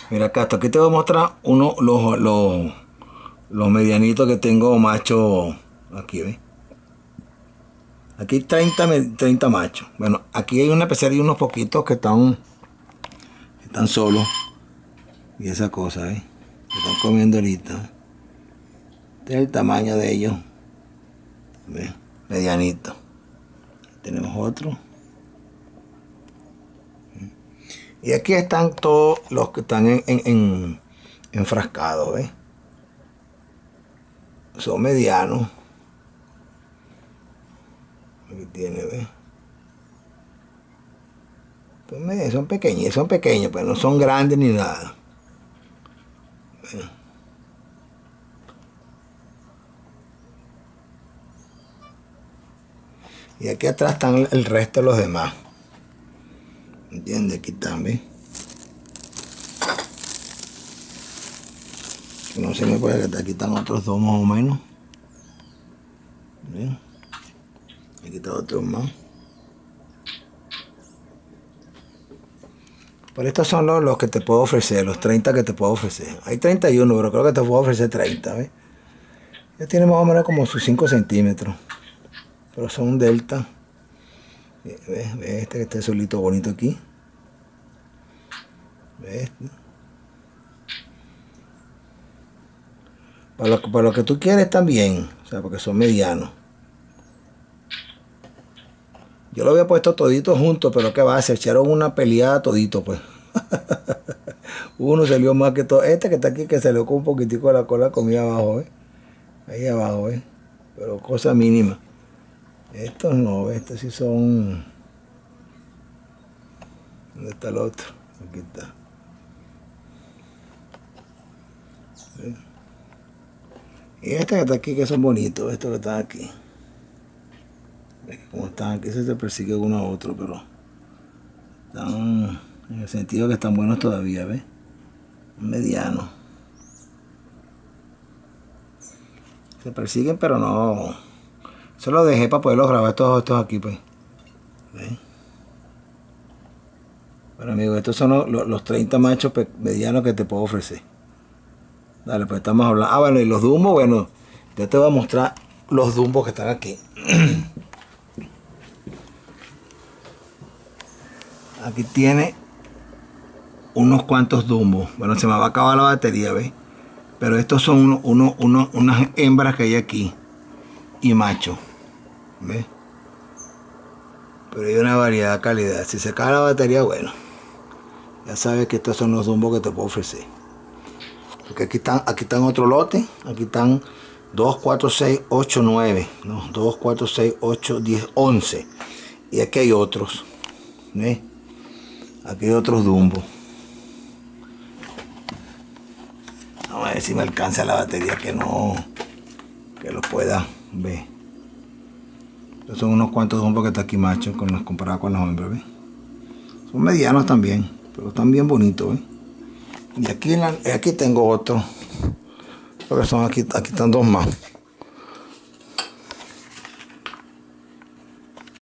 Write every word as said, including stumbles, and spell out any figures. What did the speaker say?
Mira acá, hasta aquí te voy a mostrar uno, los, los, los medianitos que tengo macho aquí, ¿ves? Aquí treinta, treinta machos. Bueno, aquí hay una especial y unos poquitos que están, que están solos. Y esa cosa, ¿eh? Que están comiendo ahorita. Este es el tamaño de ellos. ¿Ves? Medianito. Tenemos otro. Y aquí están todos los que están en, en, en, enfrascados, ¿ves? Son medianos. Aquí tiene, ¿ves? Son, son pequeños, son pequeños, pero no son grandes ni nada. ¿Ves? Y aquí atrás están el resto de los demás. ¿Entiendes? Aquí también. No se me puede que aquí están otros dos más o menos. ¿Ven? Aquí están otros más. Pero estos son los, los que te puedo ofrecer, los treinta que te puedo ofrecer. Hay treinta y uno, pero creo que te puedo ofrecer treinta, ¿ves? Ya tiene más o menos como sus cinco centímetros. Pero son un delta. ¿Ves? ¿Ves? Este que está solito bonito aquí. ¿Ves? Para lo, para lo que tú quieres también. O sea, porque son medianos. Yo lo había puesto todito juntos, pero ¿qué va? Se echaron una peleada todito, pues. Uno salió más que todo. Este que está aquí, que salió con un poquitico de la cola comida abajo, ¿eh? Ahí abajo, ¿eh? Pero cosa mínima. Estos no, estos sí son... ¿Dónde está el otro? Aquí está. ¿Ven? Y este que está aquí, que son bonitos, estos que están aquí. Como están aquí, se te persigue uno a otro, pero están en el sentido que están buenos todavía, ¿ves? Medianos. Se persiguen, pero no. Eso lo dejé para poderlos grabar todos estos aquí, pues. ¿Ven? Bueno, amigos, estos son los, los, los treinta machos medianos que te puedo ofrecer. Dale, pues estamos hablando. Ah, bueno, y los dumbos, bueno, ya te voy a mostrar los dumbos que están aquí. Aquí tiene unos cuantos dumbos. Bueno, se me va a acabar la batería, ¿ves? Pero estos son uno, uno, uno, unas hembras que hay aquí. Y machos. ¿Ves? Pero hay una variedad de calidad. Si se acaba la batería, bueno. Ya sabes que estos son los dumbos que te puedo ofrecer. Porque aquí están, aquí están otro lote. Aquí están dos, cuatro, seis, ocho, nueve. No, dos, cuatro, seis, ocho, diez, once. Y aquí hay otros. ¿Ves? Aquí hay otros dumbos. Vamos a ver si me alcanza la batería, que no, que los pueda ver. Estos son unos cuantos dumbos que están aquí machos con los comparados con los hembras, ¿ves? Son medianos también, pero están bien bonitos, ¿ves? Y aquí, en la, aquí tengo otro. Porque son aquí, aquí están dos más.